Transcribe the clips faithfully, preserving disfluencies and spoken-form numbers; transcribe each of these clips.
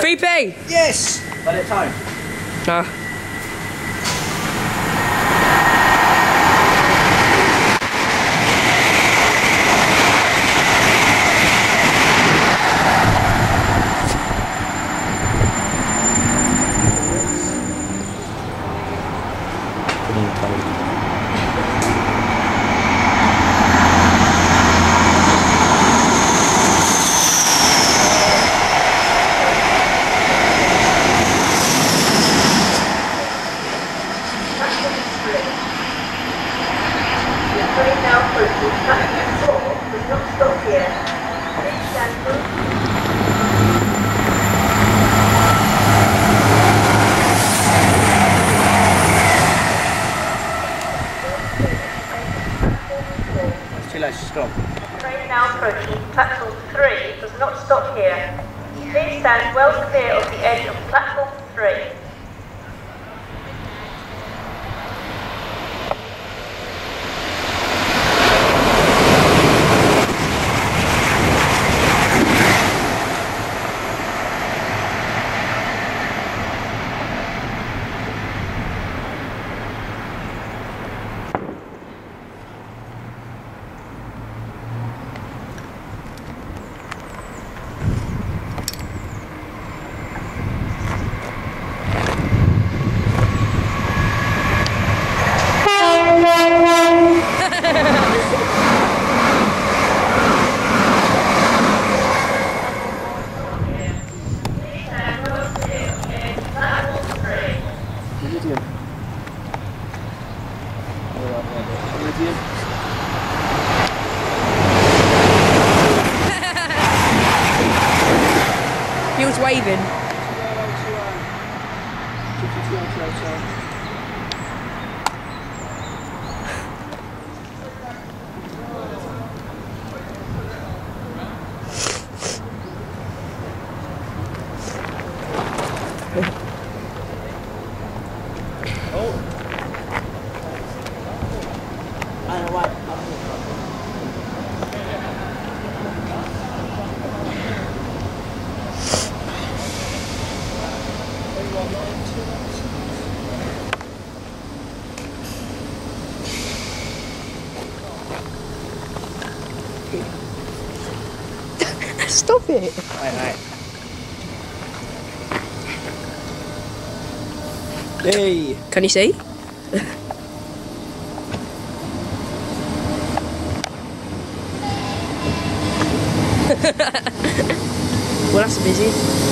B P! Yes! Let it tone. No. Stop. Train now approaching platform three does not stop here. Please stand well clear of the edge of platform three. He was waving. Stop it! Hey, hey. Hey! Can you see? Well, that's busy.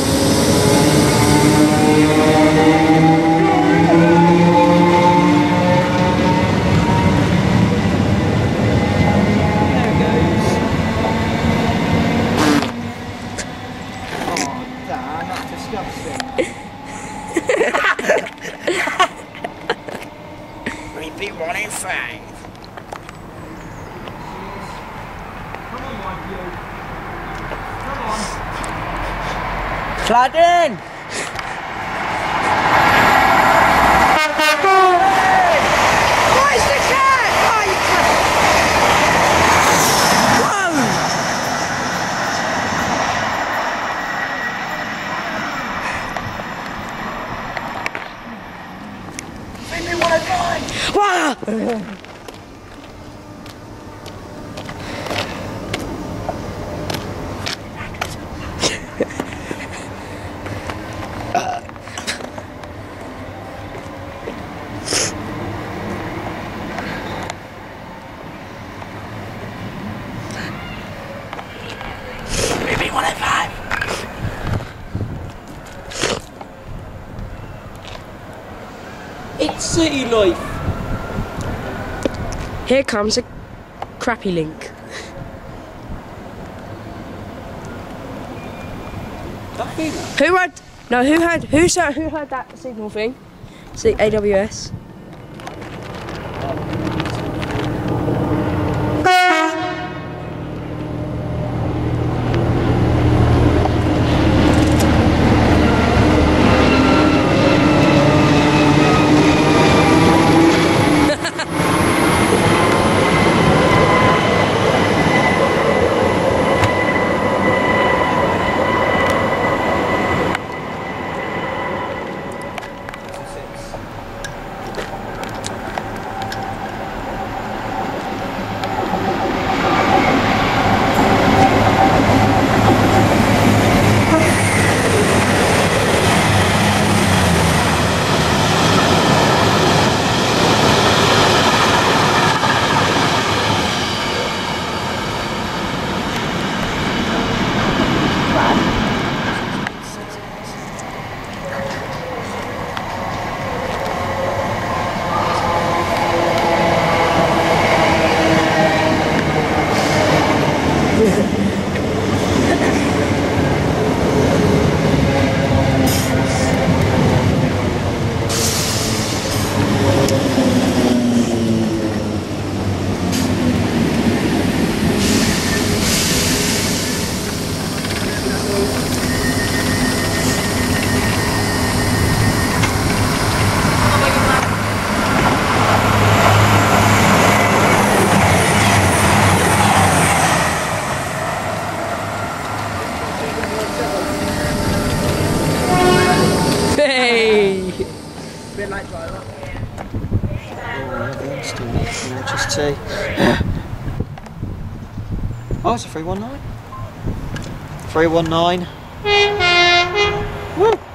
Repeat one in five. Come on, Mikey. Come on. Clad in! Where's the cat? Oh, you cat! Whoa! Make me want to die! Wow! Maybe one in five. It's city life. Here comes a crappy link. Who had no? Who had who saw who heard that signal thing? See A W S. Bit late driver. Oh, still not just tea. Oh, it's a three one nine. three one nine. Woo!